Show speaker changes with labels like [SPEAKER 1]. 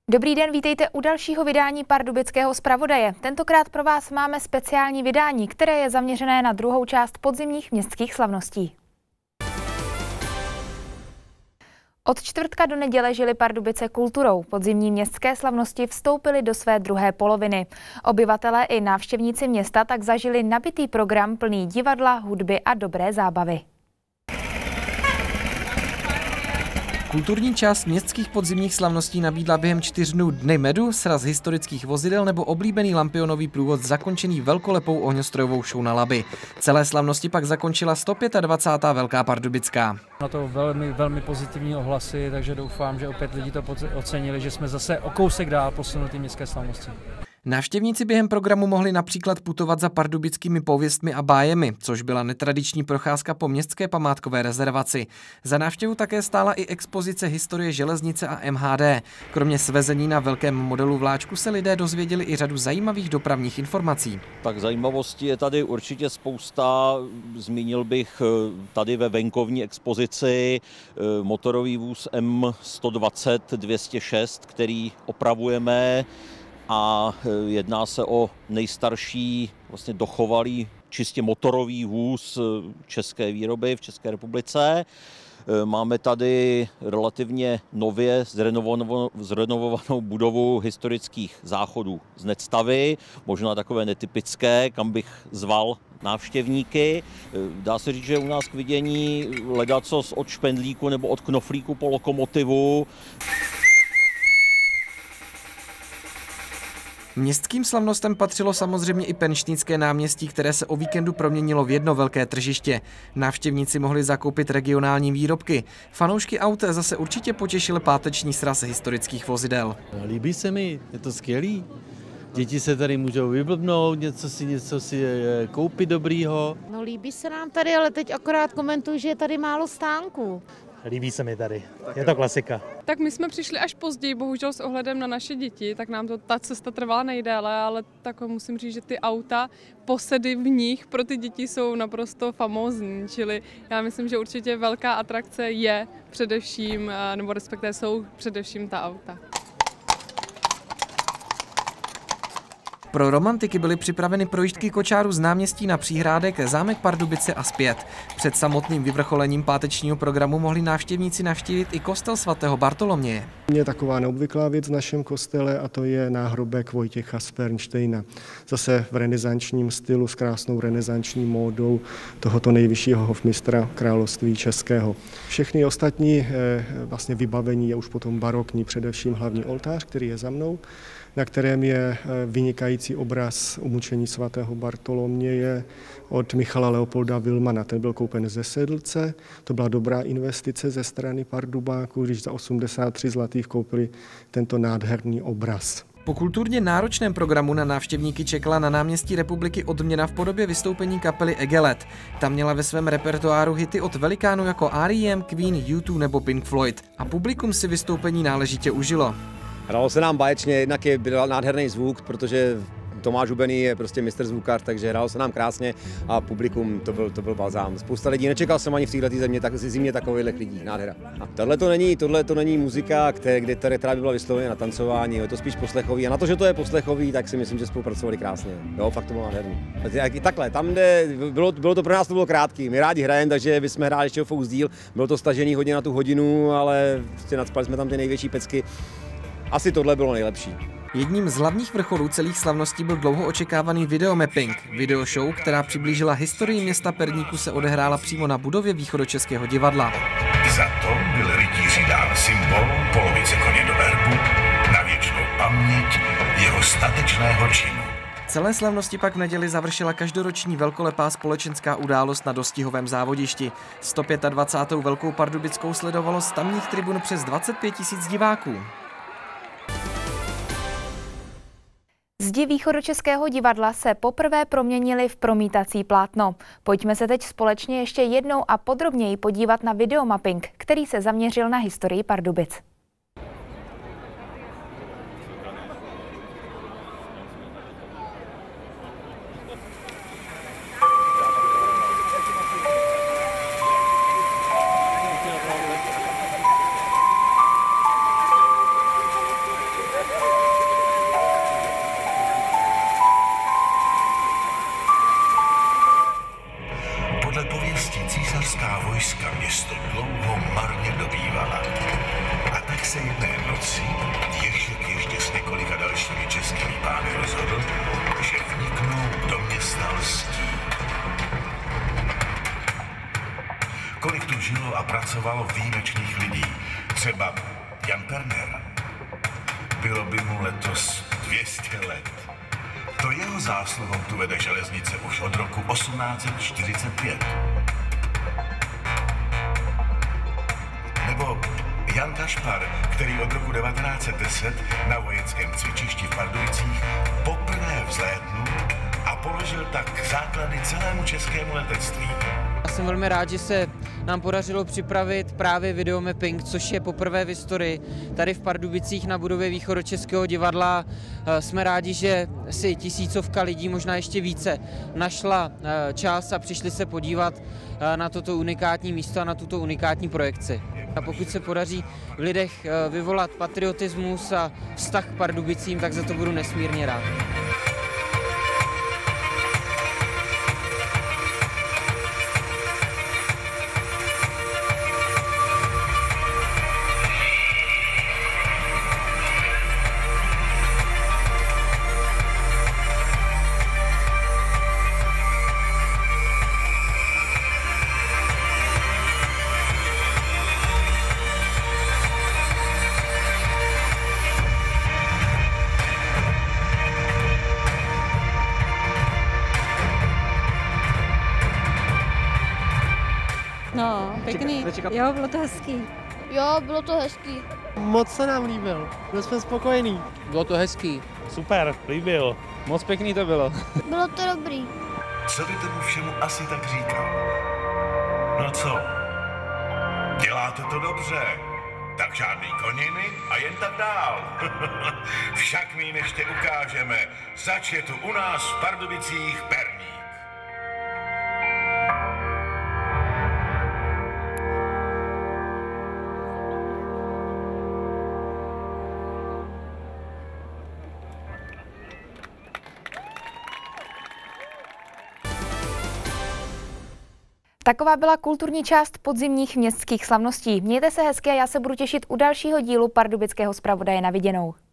[SPEAKER 1] Dobrý den, vítejte u dalšího vydání Pardubického zpravodaje. Tentokrát pro vás máme speciální vydání, které je zaměřené na druhou část podzimních městských slavností. Od čtvrtka do neděle žili Pardubice kulturou. Podzimní městské slavnosti vstoupily do své druhé poloviny. Obyvatelé i návštěvníci města tak zažili nabitý program plný divadla, hudby a dobré zábavy.
[SPEAKER 2] Kulturní část městských podzimních slavností nabídla během 4 dnů Dny medu, sraz historických vozidel nebo oblíbený lampionový průvod zakončený velkolepou ohňostrojovou show na Labi. Celé slavnosti pak zakončila 125. Velká Pardubická.
[SPEAKER 3] Na to velmi pozitivní ohlasy, takže doufám, že opět lidi to ocenili, že jsme zase o kousek dál posunutý městské slavnosti.
[SPEAKER 2] Návštěvníci během programu mohli například putovat za pardubickými pověstmi a bájemi, což byla netradiční procházka po městské památkové rezervaci. Za návštěvu také stála i expozice historie železnice a MHD. Kromě svezení na velkém modelu vláčku se lidé dozvěděli i řadu zajímavých dopravních informací.
[SPEAKER 4] Tak zajímavostí je tady určitě spousta. Zmínil bych tady ve venkovní expozici motorový vůz M120-206, který opravujeme. A jedná se o nejstarší vlastně dochovalý čistě motorový vůz české výroby v České republice. Máme tady relativně nově zrenovovanou budovu historických záchodů z Nectavy, možná takové netypické, kam bych zval návštěvníky. Dá se říct, že u nás k vidění ledacos od špendlíku nebo od knoflíku po lokomotivu.
[SPEAKER 2] Městským slavnostem patřilo samozřejmě i Penštýnské náměstí, které se o víkendu proměnilo v jedno velké tržiště. Návštěvníci mohli zakoupit regionální výrobky. Fanoušky aut zase určitě potěšil páteční sraz historických vozidel.
[SPEAKER 5] Líbí se mi, je to skvělý. Děti se tady můžou vyblbnout, něco si koupit dobrýho.
[SPEAKER 6] No líbí se nám tady, ale teď akorát komentuju, že je tady málo stánků.
[SPEAKER 7] Líbí se mi tady, je to klasika.
[SPEAKER 8] Tak my jsme přišli až později, bohužel s ohledem na naše děti, tak nám ta cesta trvala nejdéle, ale tak musím říct, že ty auta, posedy v nich pro ty děti jsou naprosto famózní, čili já myslím, že určitě velká atrakce je především, nebo respektive jsou především ta auta.
[SPEAKER 2] Pro romantiky byly připraveny projížďky kočáru z náměstí na Příhrádek, zámek Pardubice a zpět. Před samotným vyvrcholením pátečního programu mohli návštěvníci navštívit i kostel svatého Bartoloměje.
[SPEAKER 9] Je taková neobvyklá věc v našem kostele a to je náhrobek Vojtěcha z Pernštejna. Zase v renesančním stylu s krásnou renesanční módou tohoto nejvyššího hofmistra království českého. Všechny ostatní vlastně vybavení je už potom barokní, především hlavní oltář, který je za mnou, na kterém je vynikající obraz umučení svatého Bartoloměje od Michala Leopolda Vilmana. Ten byl koupen ze Sedlce, to byla dobrá investice ze strany Pardubáků, když za 83 zlatých koupili tento nádherný obraz.
[SPEAKER 2] Po kulturně náročném programu na návštěvníky čekala na náměstí Republiky odměna v podobě vystoupení kapely Egelet. Ta měla ve svém repertoáru hity od velikánů jako R.E.M., Queen, U2 nebo Pink Floyd. A publikum si vystoupení náležitě užilo.
[SPEAKER 10] Hrálo se nám báječně, jednak byl nádherný zvuk, protože Tomáš Hubený je prostě mistr zvukař, takže hrálo se nám krásně a publikum to byl balzám. Spousta lidí, nečekal jsem ani v této zimě takových lidí, nádhera. A tohle to není muzika, která by byla vysloveně na tancování, je to spíš poslechový a na to, že to je poslechový, tak si myslím, že spolupracovali krásně. Jo, fakt to bylo nádherný. Takhle, tam, kde bylo to pro nás to bylo krátký, my rádi hrajeme, takže bychom hráli ještě o díl, bylo to stažený hodně na tu hodinu, ale prostě nadspali jsme tam ty největší pecky. Asi tohle bylo nejlepší.
[SPEAKER 2] Jedním z hlavních vrcholů celých slavností byl dlouho očekávaný videomapping. Videoshow, která přiblížila historii města Perníku, se odehrála přímo na budově Východočeského divadla.
[SPEAKER 11] Za to byl rytíři dán symbol polovice koně do erbu na věčnou paměť jeho statečného činu.
[SPEAKER 2] Celé slavnosti pak v neděli završila každoroční velkolepá společenská událost na dostihovém závodišti. 125. Velkou Pardubickou sledovalo z tamních tribun přes 25 000 diváků.
[SPEAKER 1] Zdi Východočeského divadla se poprvé proměnily v promítací plátno. Pojďme se teď společně ještě jednou a podrobněji podívat na videomapping, který se zaměřil na historii Pardubic.
[SPEAKER 11] pracovalo výjimečných lidí. Třeba Jan Perner. Bylo by mu letos 200 let. To jeho zásluhou tu vede železnice už od roku 1845. Nebo Jan Kašpar, který od roku 1910 na vojenském cvičišti v Pardubicích poprvé vzlétnul a položil tak základy celému českému letectví.
[SPEAKER 12] Já jsem velmi rád, že se nám podařilo připravit právě videomapping, což je poprvé v historii tady v Pardubicích na budově Východočeského divadla. Jsme rádi, že si tisícovka lidí, možná ještě více, našla čas a přišli se podívat na toto unikátní místo a na tuto unikátní projekci. A pokud se podaří v lidech vyvolat patriotismus a vztah k Pardubicím, tak za to budu nesmírně rád.
[SPEAKER 13] No, pěkný. Jo, bylo to hezký.
[SPEAKER 14] Jo, bylo to hezký.
[SPEAKER 15] Moc se nám líbil, byli jsme spokojení.
[SPEAKER 12] Bylo to hezký.
[SPEAKER 7] Super, líbil. Moc pěkný to bylo.
[SPEAKER 14] Bylo to dobrý.
[SPEAKER 11] Co by tomu všemu asi tak říkal? No co? Děláte to dobře. Tak žádný koniny a jen tak dál. Však my jim ještě ukážeme, zač je tu u nás v Pardubicích perník.
[SPEAKER 1] Taková byla kulturní část podzimních městských slavností. Mějte se hezky a já se budu těšit u dalšího dílu Pardubického zpravodaje. Na viděnou.